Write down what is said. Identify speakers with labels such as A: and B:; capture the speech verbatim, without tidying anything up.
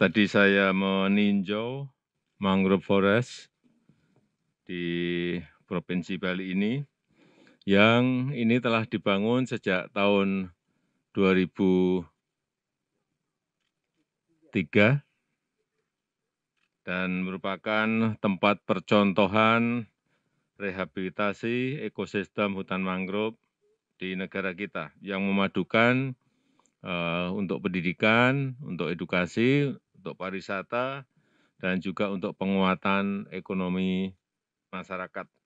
A: tadi saya meninjau mangrove forest di Provinsi Bali ini, yang ini telah dibangun sejak tahun dua ribu tiga dan merupakan tempat percontohan rehabilitasi ekosistem hutan mangrove di negara kita yang memadukan eh, untuk pendidikan, untuk edukasi, untuk pariwisata, dan juga untuk penguatan ekonomi masyarakat.